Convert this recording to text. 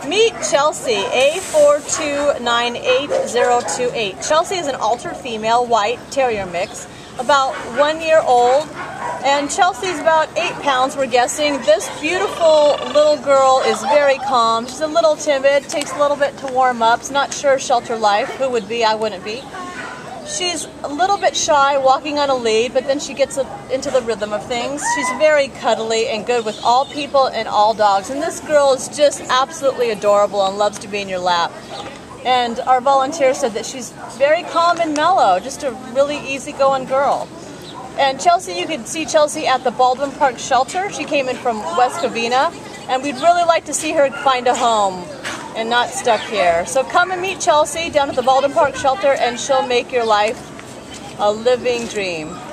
Meet Chelsea, A4298028. Chelsea is an altered female white terrier mix, about 1 year old, and Chelsea's about 8 pounds, we're guessing. This beautiful little girl is very calm. She's a little timid, takes a little bit to warm up. Not sure shelter life. Who would be? I wouldn't be. She's a little bit shy, walking on a lead, but then she gets into the rhythm of things. She's very cuddly and good with all people and all dogs. And this girl is just absolutely adorable and loves to be in your lap. And our volunteer said that she's very calm and mellow, just a really easygoing girl. And Chelsea, you could see Chelsea at the Baldwin Park shelter. She came in from West Covina, and we'd really like to see her find a home and not stuck here. So come and meet Chelsea down at the Baldwin Park shelter, and she'll make your life a living dream.